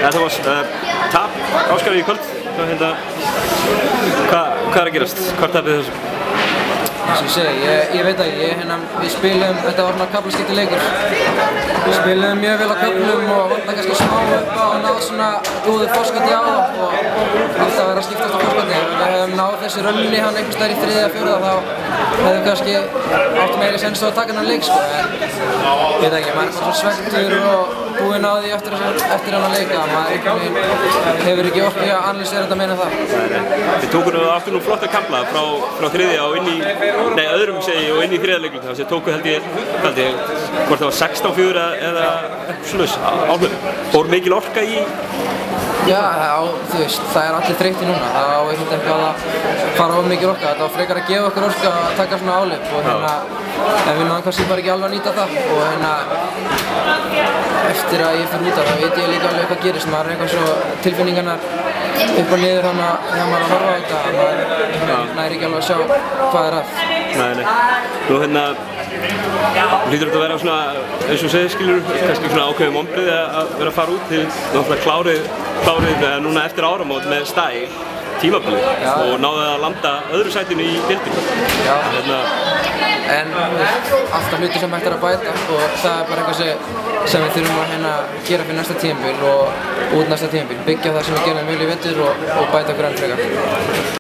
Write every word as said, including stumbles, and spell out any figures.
Ja, Tómas, uh, tap áskrifið í kvöld. Hérna, hvað, hvað er að gerast? Hvað tapið þessu? Eins og ég segi, ég, ég veit ekki, ég, hérna, við spilum, þetta var svona kaflaskipti leikur. Við spilum mjög vel á köflum og vantar kannski smá upp á að ná svona góðu fórskoti á það og alltaf verið að skiptast á fórskoti. Ef við hefum náð þessi rönni hann einhvers staðar í þriðja eða fjórða þá hefðum við kannski átt meiri sens á að taka hennan leik sko. En ég veit ekki, maður er bara svo svekktur og búinn á því eftir, eftir hennan leika. Maður hefur ekki orku að analysera þetta meina það. Þið tóku nú aftur nú flotta kafla frá, frá þriðja og inn í, nei öðrum segi og inn í þriðja leiknum. Þannig að þið tóku held ég, held ég, hvort það var sextán fjögur eða svona áhlöfum. Fór mikil orka í? Já, á, þú veist, það er allir þreyttir núna. Það á ekkert eitthvað að fara of mikil orka. Þetta var frekar að gefa okkur orka að taka svona áhlaup og hérna, en við náðum kannski bara ekki alveg að nýta það og hérna, eftir að ég fyrir út af það veit ég líka alveg hvað gerist. Maður er eitthvað svo tilfinningarnar upp og niður hana þegar maður er að horfa á þetta. Maður næri ekki alveg að sjá hvað er að. Nei, nei. Nú hérna, hlýtur þetta að vera svona, eins og segir skilur, kannski svona ákveðum vonbrigði að vera að fara út til náttúrulega klárið, klárið núna eftir áramót með stæ tímabilið og náðu að landa öðru sætinu í deildinni. Já, hérna, en alltaf hluti sem hægt er að bæta og það er bara eitthvað sem við þurfum að hérna gera fyrir næsta tímabil og út næsta tímabil, byggja það sem við gerum vel í vetur og, og bæta okkur enn frekar.